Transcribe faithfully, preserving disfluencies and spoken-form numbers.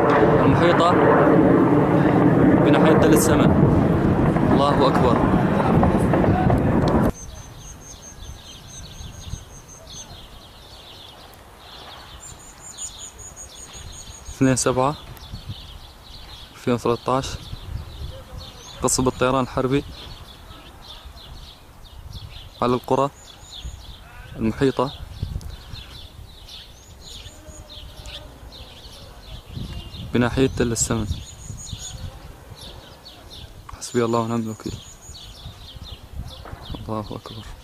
المحيطة بناحية تل السمن. الله أكبر. اثنين سبعة ألفين وثلاثة عشر قصف الطيران الحربي على القرى المحيطة بناحية تل السمن. حسبي الله ونعم الوكيل. الله أكبر.